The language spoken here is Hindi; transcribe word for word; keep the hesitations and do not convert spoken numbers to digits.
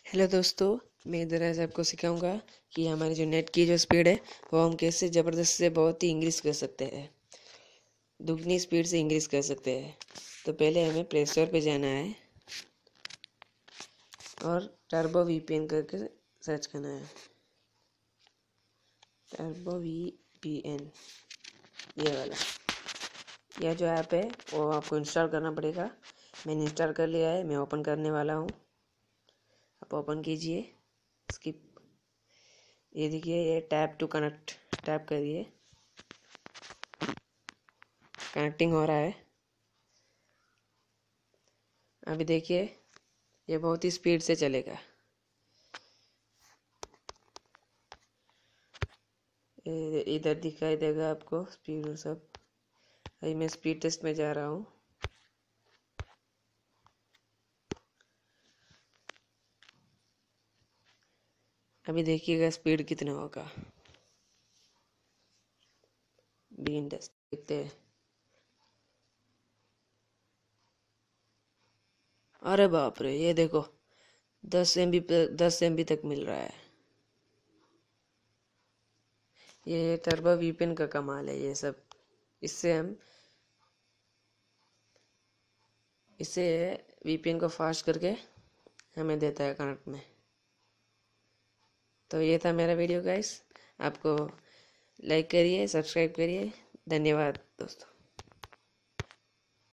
हेलो दोस्तों, मैं इधर आज आपको सिखाऊंगा कि हमारी जो नेट की जो स्पीड है वो हम कैसे ज़बरदस्त से बहुत ही इंक्रीज़ कर सकते हैं, दुगनी स्पीड से इंक्रीज़ कर सकते हैं। तो पहले हमें प्ले स्टोर पे जाना है और टर्बो वीपीएन करके सर्च करना है। टर्बो वीपीएन ये वाला, यह जो ऐप है वो आपको इंस्टॉल करना पड़ेगा। मैंने इंस्टॉल कर लिया है, मैं ओपन करने वाला हूँ। आप ओपन कीजिए, स्किप। ये देखिए, ये टैप टू कनेक्ट, टैप करिए, कनेक्टिंग हो रहा है। अभी देखिए, ये बहुत ही स्पीड से चलेगा। इधर दिखाई देगा आपको स्पीड और सब। अभी मैं स्पीड टेस्ट में जा रहा हूँ। अभी देखिएगा स्पीड कितना होगा। बिगिन टेस्ट देखते हैं। अरे बाप रे, ये देखो दस एम बी दस एम बी तक मिल रहा है। ये टर्बो वीपीएन का कमाल है ये सब। इससे हम इससे वीपीएन को फास्ट करके हमें देता है कनेक्ट में। तो ये था मेरा वीडियो गाइस। आपको लाइक करिए, सब्सक्राइब करिए। धन्यवाद दोस्तों।